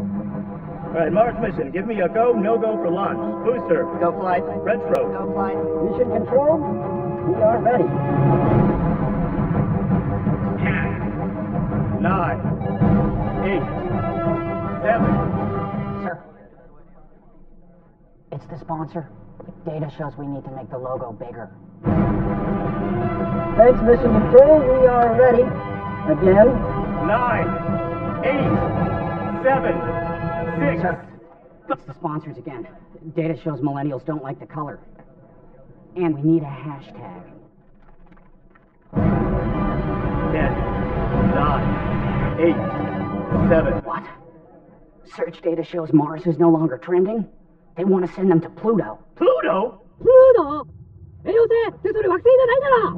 All right, Mars mission. Give me a go, no-go for launch. Booster. Go flight. Retro. Go flight. Mission control, we are ready. 10, 9, 8, 7. Sir, it's the sponsor. Data shows we need to make the logo bigger. Thanks, mission control, we are ready. Again. 9, 8, 7, 6. Sir, it's the sponsors again. Data shows millennials don't like the color. And we need a hashtag. 10, 9, 8, 7. What? Search data shows Mars is no longer trending? They want to send them to Pluto. Pluto? Pluto? え、よせ、それ惑星じゃないだろ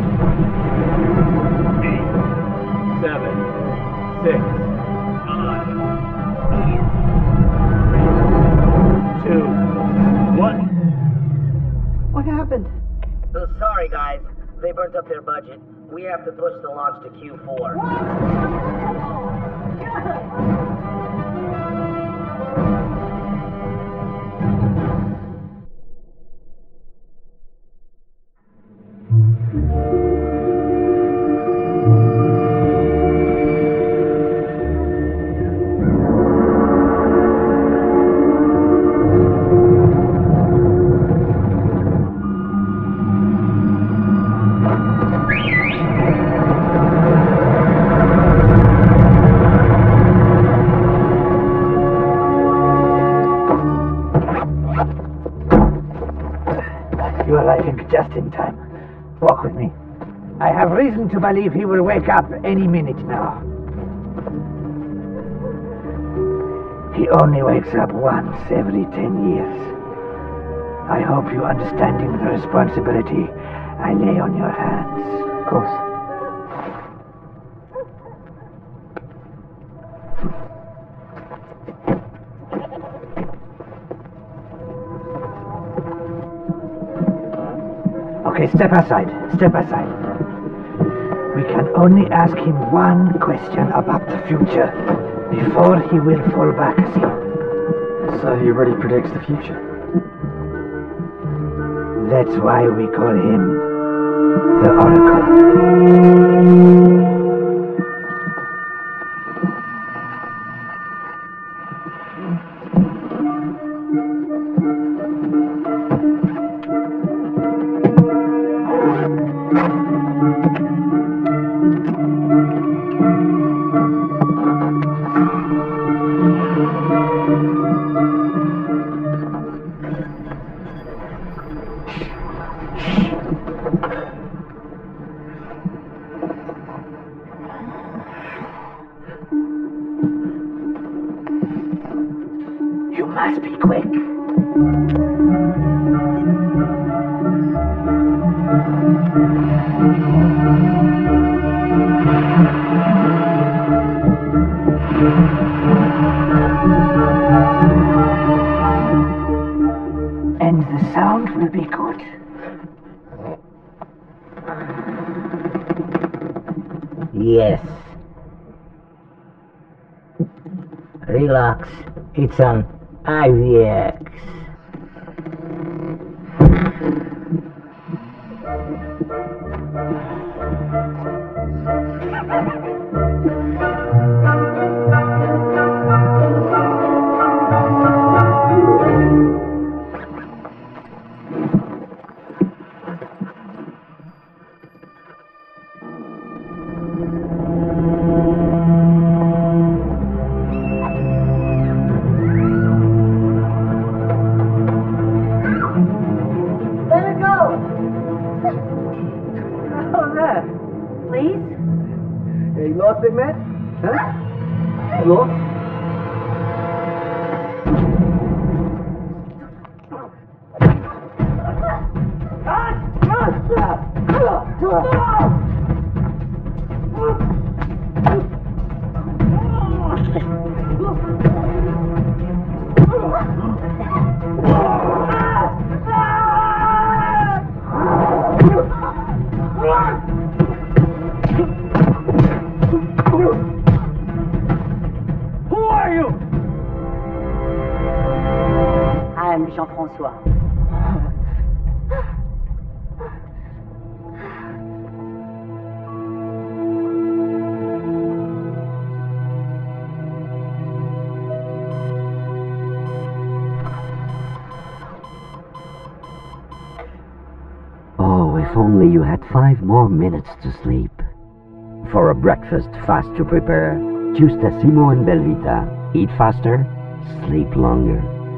8, 7, 6, 5, 4, 3, 2, 1. What happened? Sorry, guys. They burnt up their budget. We have to push the launch to Q4. You arriving just in time. Walk with me. I have reason to believe he will wake up any minute now. He only wakes up once every 10 years. I hope you understanding the responsibility I lay on your hands. Of course. Okay, step aside. Step aside. We can only ask him one question about the future before he will fall back asleep. So he already predicts the future? That's why we call him the Oracle. You must be quick. And the sound will be good. Yes. Relax. It's an IVX. m'appelle Jean-Francois. Oh, if only you had 5 more minutes to sleep. For a breakfast fast to prepare, choose Tassimo and Belvita. Eat faster, sleep longer.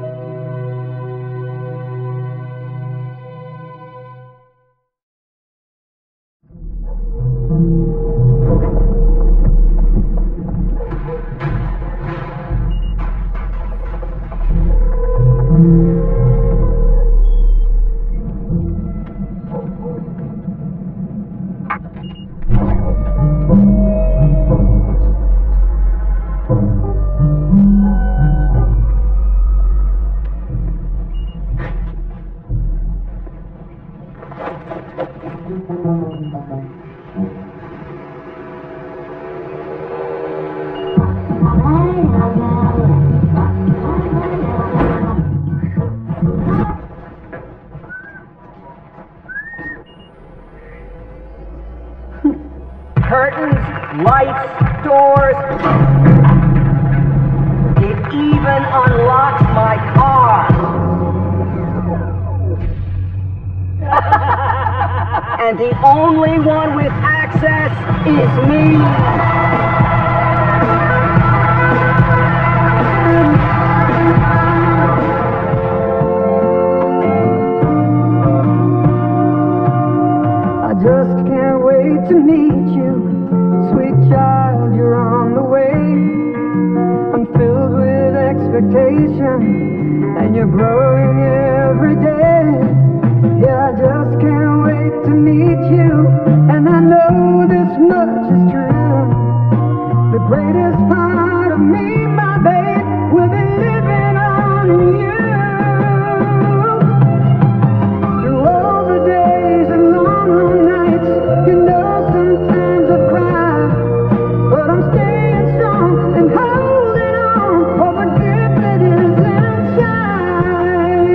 Curtains, lights, doors. It even unlocks my car. And the only one with access is me. I just can't wait to meet you. Sweet child, you're on the way. I'm filled with expectation, and you're growing every day. Yeah, I just can't wait to meet you, and I know this much is true. The greatest part of me, my babe, will be living on you. Through all the days and long nights, you know sometimes I've cried, but I'm staying strong and holding on for the gift that is inside.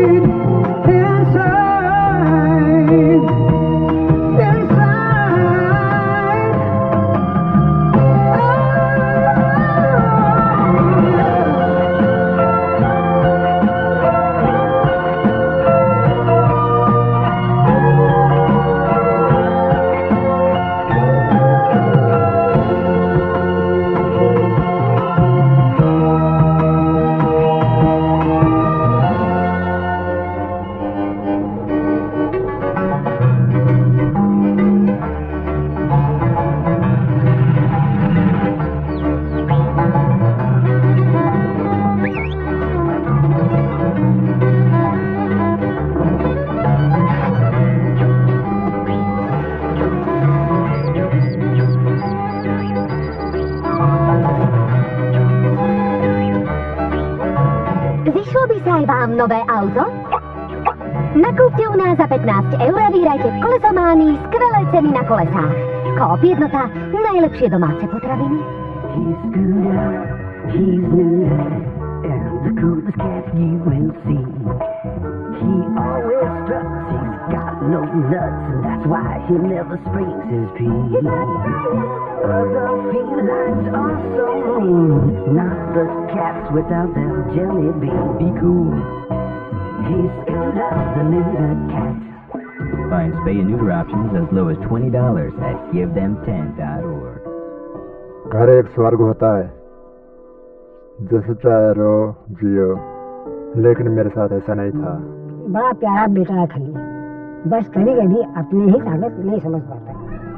vám nové auto? Nakúpte u nás za 15 € a vyhrajte v kolesománii skvelé ceny na kolesách. Coop Jednota, najlepšie domáce potraviny. He's good, he's new, and the coolest cat you will see. He always struts, he's got no nuts, and that's why he never springs his pee. Other felines are so mean, not the cats without their jelly bean. Be cool, he's Scooter, the neuter cat. Find spay and neuter options as low as $20 at GiveThem10.org. घर एक स्वर्ग होता है, जैसे चाहे रो जियो, लेकिन मेरे साथ ऐसा नहीं था। बड़ा प्यारा बेटा है खली, बस कभी कभी अपनी ही ताकत नहीं समझ पाता।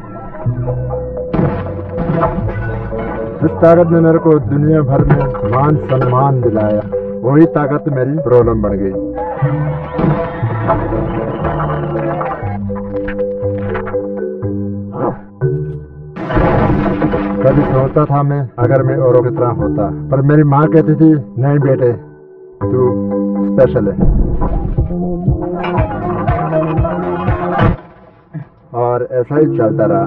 जिस ताकत ने मेरे को दुनिया भर में मान सम्मान दिलाया, वही ताकत मेरी प्रॉब्लम बन गई। कभी सोचता था मैं अगर मैं औरों की तरह होता, पर मेरी माँ कहती थी नहीं बेटे, तू स्पेशल है। और ऐसा ही चलता रहा।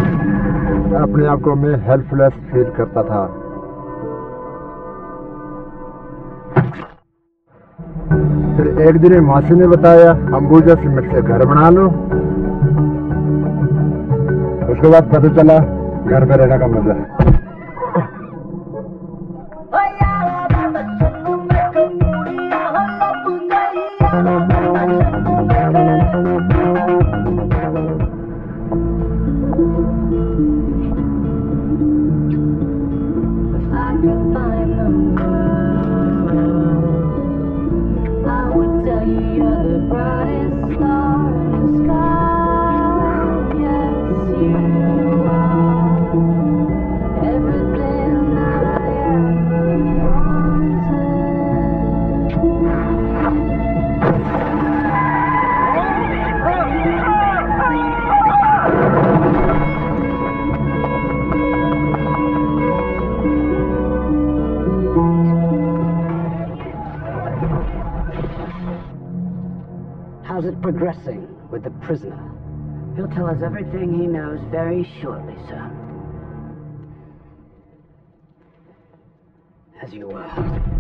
अपने आप को मैं हेल्पलेस फील करता था। फिर एक दिन मासी ने बताया अंबुजा सीमेंट से घर बना लो। उसके बाद पता चला घर में रहने का मजा है। How's it progressing with the prisoner? He'll tell us everything he knows very shortly, sir. As you were.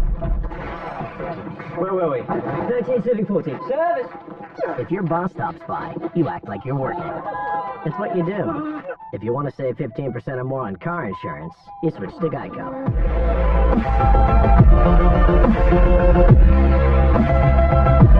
Where were we? 13 serving 14. Service! If your boss stops by, you act like you're working. It's what you do. If you want to save 15% or more on car insurance, you switch to Geico.